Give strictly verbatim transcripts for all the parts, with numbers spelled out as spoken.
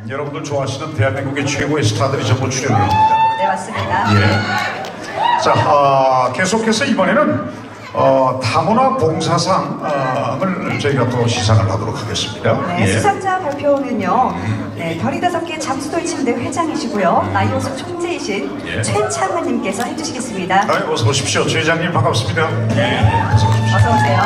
여러분들 좋아하시는 대한민국의 최고의 스타들이 전부 출연을 합니다. 네, 맞습니다. 예. 자, 어, 계속해서 이번에는 어, 다문화 봉사상을 저희가 또 시상을 하도록 하겠습니다. 네, 예. 수상자 발표는요. 네, 별이 다섯 개 잠수돌침대 회장이시고요. 나이호수 총재이신 예. 최창환님께서 해주시겠습니다. 아, 어서 오십시오. 최 회장님 반갑습니다. 예. 어서 오십시오. 어서 오세요.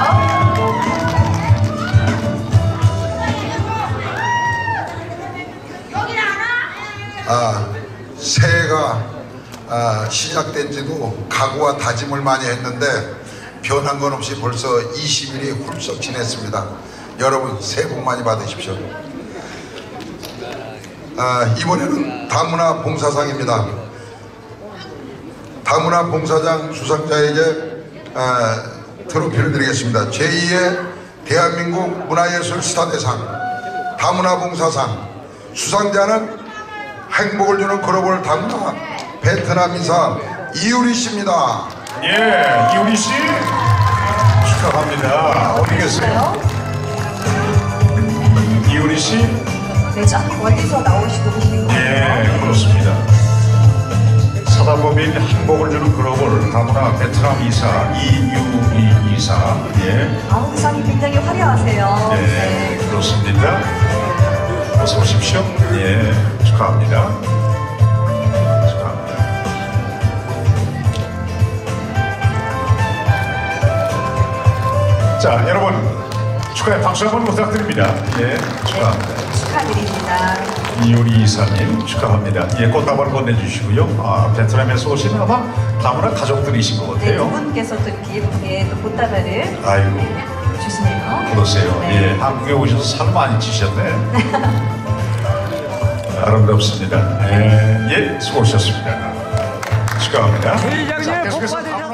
아, 새해가 아, 시작된 지도 각오와 다짐을 많이 했는데 변한 건 없이 벌써 이십 일이 훌쩍 지냈습니다. 여러분 새해 복 많이 받으십시오. 아, 이번에는 다문화 봉사상입니다. 다문화 봉사장 수상자에게 아, 트로피를 드리겠습니다. 제이의 대한민국 문화예술 스타대상 다문화 봉사상 수상자는 행복을 주는 글로벌 다문화 베트남 인사 이유리 씨입니다. 예, 이유리 씨 축하합니다. 어디 계세요? 이유리 씨? 네, 저 멀리서 나오시고 계시는 거예요. 예, 그렇습니다. 사단법인 행복을 주는 글로벌 다문화 베트남 이사 이유리 이사. 예. 아우, 의상이 굉장히 화려하세요. 예, 네. 그렇습니다. 어서 오십시오. 예, 축하합니다. 축하합니다. 자, 여러분 축하의 박수 한번 부탁드립니다. 예, 축하합니다. 네, 축하드립니다. 이효리 이사님 축하합니다. 예, 꽃다발 건네주시고요. 아, 베트남에서 오신 아마 다문화 가족들이신 것 네, 같아요. 두 분께서 또 이렇게 예쁘게 또 꽃다발을 아이고, 주시네요. 그러세요. 네. 예, 한국에 오셔서 살 많이 찌셨네. 아름답습니다. 예, 예, 수고하셨습니다. 축하합니다. 자, 계속해서